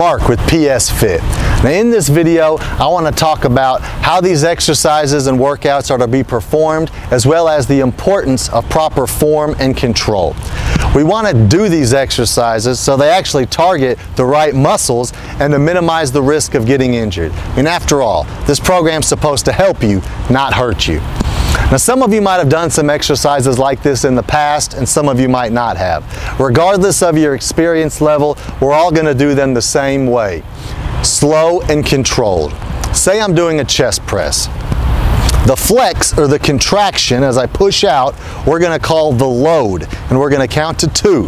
Mark with PS Fit. Now in this video, I want to talk about how these exercises and workouts are to be performed, as well as the importance of proper form and control. We want to do these exercises so they actually target the right muscles and to minimize the risk of getting injured. And after all, this program's supposed to help you, not hurt you. Now some of you might have done some exercises like this in the past, and some of you might not have. Regardless of your experience level, we're all going to do them the same way. Slow and controlled. Say I'm doing a chest press. The flex, or the contraction, as I push out, we're going to call the load, and we're going to count to 2.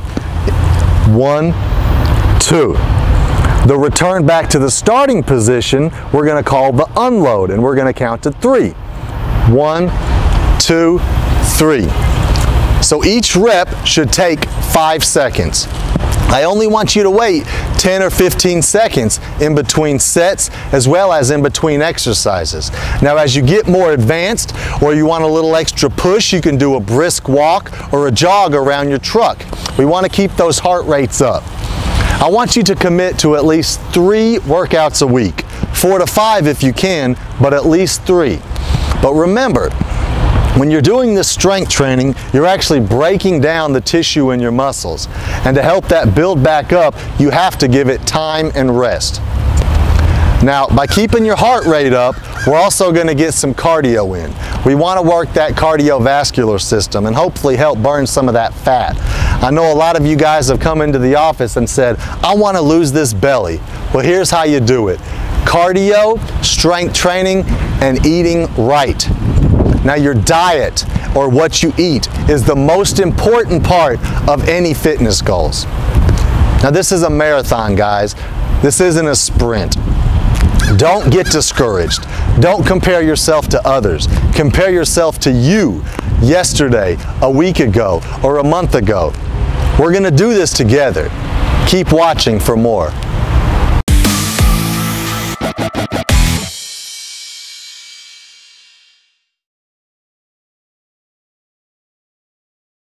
1, 2. The return back to the starting position, we're going to call the unload, and we're going to count to 3. 1, 2, 3. So each rep should take 5 seconds. I only want you to wait 10 or 15 seconds in between sets, as well as in between exercises. Now as you get more advanced, or you want a little extra push, you can do a brisk walk or a jog around your truck. We want to keep those heart rates up. I want you to commit to at least 3 workouts a week. 4 to 5 if you can, but at least 3. But remember, when you're doing this strength training, you're actually breaking down the tissue in your muscles. And to help that build back up, you have to give it time and rest. Now, by keeping your heart rate up, we're also going to get some cardio in. We want to work that cardiovascular system and hopefully help burn some of that fat. I know a lot of you guys have come into the office and said, I want to lose this belly. Well, here's how you do it. Cardio, strength training, and eating right. Now your diet, or what you eat, is the most important part of any fitness goals. Now this is a marathon, guys. This isn't a sprint. Don't get discouraged. Don't compare yourself to others. Compare yourself to you yesterday, a week ago, or a month ago. We're going to do this together. Keep watching for more.